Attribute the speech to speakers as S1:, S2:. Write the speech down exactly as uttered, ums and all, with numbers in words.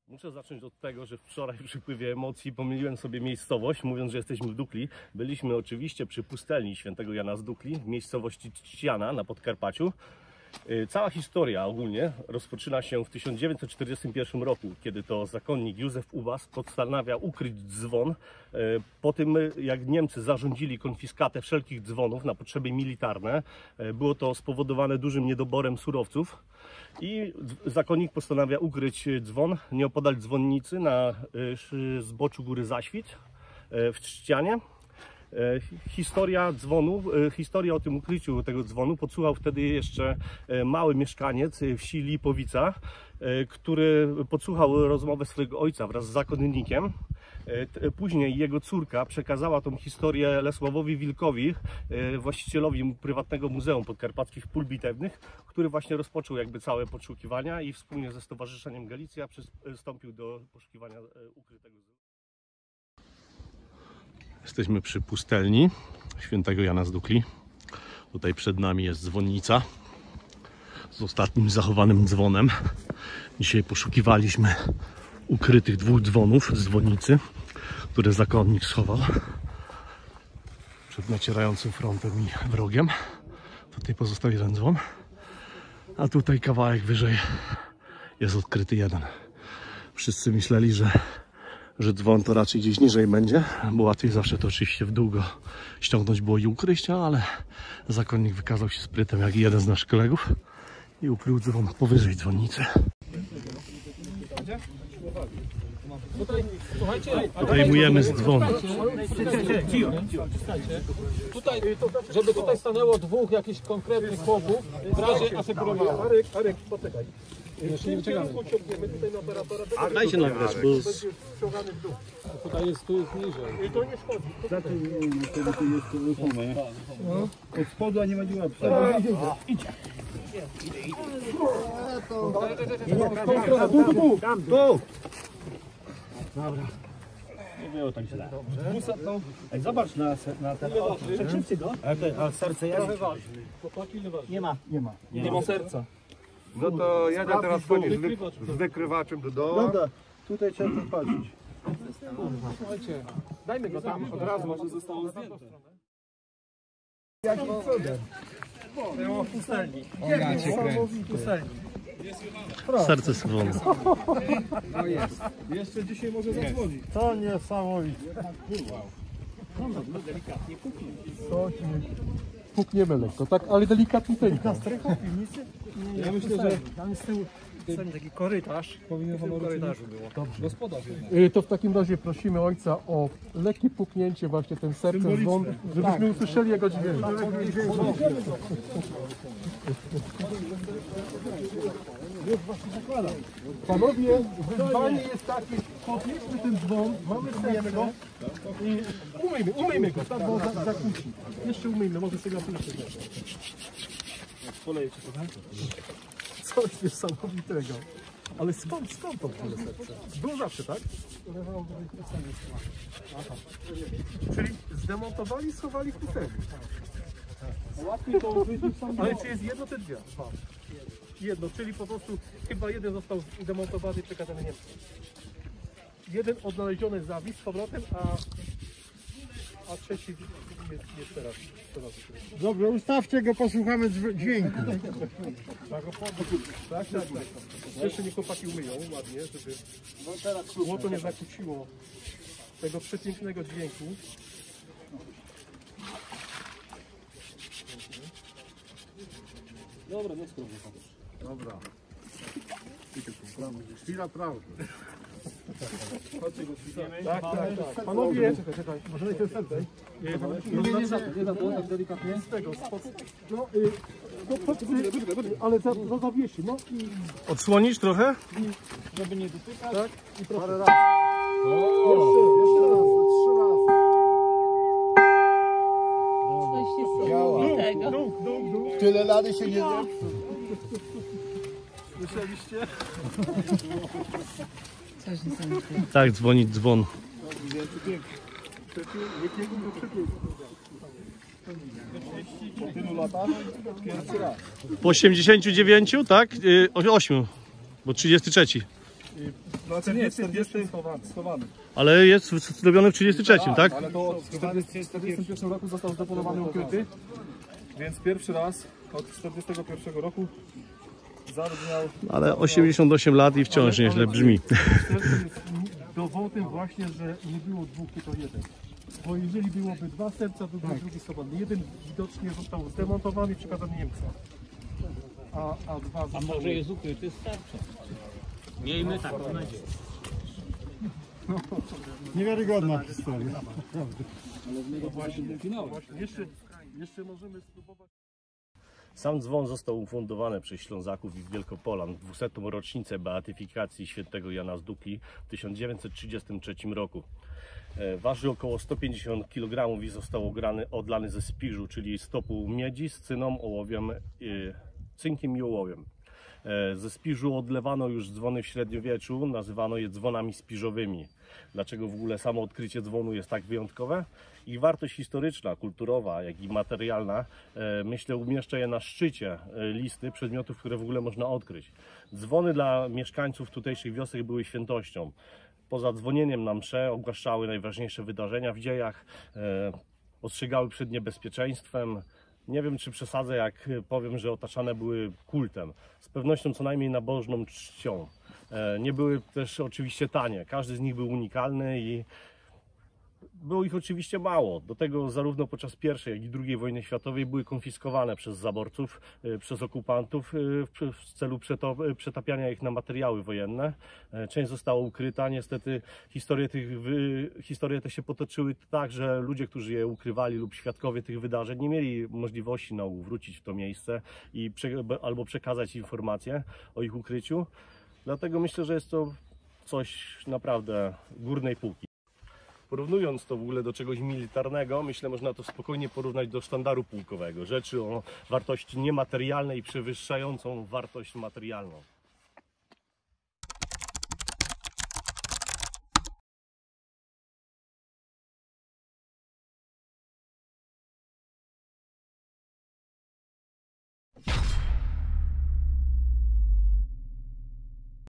S1: Muszę zacząć od tego, że wczoraj przy pływie emocji pomyliłem sobie miejscowość, mówiąc, że jesteśmy w Dukli. Byliśmy oczywiście przy pustelni świętego Jana z Dukli, w miejscowości Trzciana na Podkarpaciu. Cała historia ogólnie rozpoczyna się w tysiąc dziewięćset czterdziestym pierwszym roku, kiedy to zakonnik Józef Ubas postanawia ukryć dzwon po tym, jak Niemcy zarządzili konfiskatę wszelkich dzwonów na potrzeby militarne. Było to spowodowane dużym niedoborem surowców i zakonnik postanawia ukryć dzwon nieopodal dzwonnicy na zboczu góry Zaświt w Trzcianie. Historia dzwonu, historia o tym ukryciu tego dzwonu podsłuchał wtedy jeszcze mały mieszkaniec wsi Lipowica, który podsłuchał rozmowę swojego ojca wraz z zakonnikiem. Później jego córka przekazała tą historię Lesławowi Wilkowi, właścicielowi prywatnego Muzeum Podkarpackich Pól Bitewnych, który właśnie rozpoczął jakby całe poszukiwania i wspólnie ze Stowarzyszeniem Galicja przystąpił do poszukiwania ukrytego dzwonu. Jesteśmy przy pustelni świętego Jana z Dukli. Tutaj przed nami jest dzwonnica z ostatnim zachowanym dzwonem. Dzisiaj poszukiwaliśmy ukrytych dwóch dzwonów z dzwonnicy, które zakonnik schował przed nacierającym frontem i wrogiem. Tutaj pozostał jeden dzwon, a tutaj kawałek wyżej jest odkryty jeden. Wszyscy myśleli, że że dzwon to raczej gdzieś niżej będzie, bo łatwiej zawsze to oczywiście w dół go ściągnąć było i ukryć, ale zakonnik wykazał się sprytem jak jeden z naszych kolegów i ukrył dzwon powyżej dzwonnicy. Odejmujemy z dzwonu.
S2: Tutaj, żeby tutaj stanęło dwóch jakichś konkretnych chłopów, w razie asekurowało.
S3: Arek, Arek, poczekaj.
S2: Jeszcze nie wyciągamy.
S1: A daj się nagrać, bo...
S2: Tutaj jest, tu jest niżej.
S3: I to nie schodzi. Za to tu jest ruchome. Od spodu, a nie ma dziura. Idzie. Tu, tu, tu. Tam, tu. Dobra. Nie było tak źle. Ej, zobacz na, na ten... Przekrzywcie go. A serce jest? Nie ma. Nie ma.
S2: Nie ma serca.
S4: No to jadę teraz chodzić z wykrywaczem do dołu.
S3: Dobra, tutaj trzeba patrzeć.
S2: Słuchajcie, dajmy go tam od razu, może zostało zdjęte.
S3: Jakim cudem?
S2: Było w pustelni.
S3: Pustelni.
S1: Serce z dzwonu.
S2: No jest. Jeszcze dzisiaj może zadzwonić.
S3: To niesamowite.
S2: Pukniemy lekko, tak? Ale delikatnie tylko.
S3: Strecha piwnicy? Nie,
S2: Ja myślę, że
S3: tam jest z tyłu taki korytarz.
S2: powinien
S3: W tym korytarzu było.
S2: Dobrze. Gospodarz. To w takim razie prosimy ojca o lekkie puknięcie właśnie tym sercem dzwon, żebyśmy usłyszeli jego dźwięk. Panowie, wyzwanie jest takie, podnieśmy ten dzwon, mamy serce go i umyjmy, umyjmy go, tak, bo za, zakłóci. Jeszcze umyjmy, może sobie słyszeć.
S3: Polejecie trochę?
S2: Coś niesamowitego. Ale skąd, skąd to w ogóle serce? Było zawsze, tak? Aha. Czyli zdemontowali i schowali w pustelni. Ale czy jest jedno, czy dwie? Dwa. Jedno, czyli po prostu chyba jeden został zdemontowany i przekazany Niemcom. Jeden odnaleziony zawis z powrotem, a, a trzeci jest, jest teraz. teraz.
S3: Dobrze, ustawcie go, posłuchamy dźwięku.
S2: Tak, tak, tak. Jeszcze nie chłopaki umyją ładnie, żeby złoto nie zakłóciło tego przepięknego dźwięku. Dobra, nie spróbuj.
S3: Dobra. Chwila prawdy.
S2: Tak, tak, tak. Panowie, może najpierw serce. Nie, nie za to, nie za to, tak delikatnie. Z tego, spod... No, y, no, pod, y, ale za, za zawiesi, no i...
S1: Odsłonić trochę?
S2: Żeby nie dotykać. Tak, i proszę.
S3: Parę razy.
S2: Jeszcze, jeszcze raz, trzy razy.
S3: Działa.
S2: Dół, dół, dół.
S3: Tyle lat się nie zepsuł.
S2: Słyszeliście?
S1: Tak, dzwonić dzwon.
S3: Po tylu latach pierwszy raz.
S1: Po osiemdziesięciu dziewięciu, tak? Yy, ośmiu, bo trzydziesty trzeci.
S2: Znaczy nie, czterdziestym schowany. schowany.
S1: Ale jest zrobiony w trzydziestym trzecim, tak?
S2: Ale to w czterdziestym pierwszym roku został zdeponowany, ukryty, więc pierwszy raz od czterdziestego pierwszego roku zabrzmiał...
S1: Ale osiemdziesiąt osiem lat i wciąż nieźle brzmi.
S2: Jest dowodem właśnie, że nie było dwóch, tylko jeden. Bo jeżeli byłoby dwa serca, to był drugi schowany. Jeden widocznie został zdemontowany i przekazany Niemcom. A, a dwa
S3: A
S2: zostały...
S3: może jest ukryty starczy? Miejmy taką nadzieję.
S4: Niewiarygodna historia.
S2: Właśnie, jeszcze, jeszcze możemy spróbować...
S1: Sam dzwon został ufundowany przez Ślązaków i Wielkopolan w dwusetną rocznicę beatyfikacji świętego Jana z Dukli w tysiąc dziewięćset trzydziestym trzecim roku. Waży około sto pięćdziesiąt kilogramów i został ograny, odlany ze spiżu, czyli stopu miedzi z cyną, ołowiem, cynkiem i ołowiem. Ze spiżu odlewano już dzwony w średniowieczu, nazywano je dzwonami spiżowymi. Dlaczego w ogóle samo odkrycie dzwonu jest tak wyjątkowe? Ich wartość historyczna, kulturowa, jak i materialna, myślę, umieszcza je na szczycie listy przedmiotów, które w ogóle można odkryć. Dzwony dla mieszkańców tutejszych wiosek były świętością. Poza dzwonieniem na msze ogłaszały najważniejsze wydarzenia w dziejach, ostrzegały przed niebezpieczeństwem. Nie wiem, czy przesadzę, jak powiem, że otaczane były kultem. Z pewnością co najmniej nabożną czcią. Nie były też oczywiście tanie. Każdy z nich był unikalny i było ich oczywiście mało. Do tego zarówno podczas pierwszej, jak i drugiej wojny światowej były konfiskowane przez zaborców, przez okupantów w celu przetapiania ich na materiały wojenne. Część została ukryta. Niestety historie, tych, historie te się potoczyły tak, że ludzie, którzy je ukrywali lub świadkowie tych wydarzeń nie mieli możliwości na wrócić w to miejsce i albo przekazać informacje o ich ukryciu. Dlatego myślę, że jest to coś naprawdę górnej półki. Porównując to w ogóle do czegoś militarnego, myślę, można to spokojnie porównać do sztandaru pułkowego. Rzeczy o wartości niematerialnej przewyższającą wartość materialną.